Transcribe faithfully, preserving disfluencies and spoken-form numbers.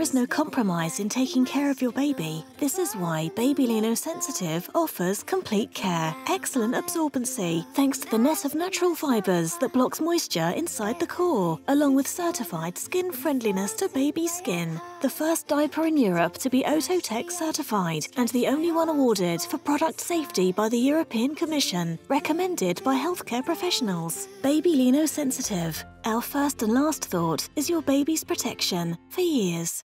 is no compromise in taking care of your baby. This is why Babylino Sensitive offers complete care, excellent absorbency, thanks to the net of natural fibres that blocks moisture inside the core, along with certified skin friendliness to baby skin. The first diaper in Europe to be Ototec certified, and the only one awarded for product safety by the European Commission, recommended by healthcare professionals. Babylino Sensitive. Our first and last thought is your baby's protection for years.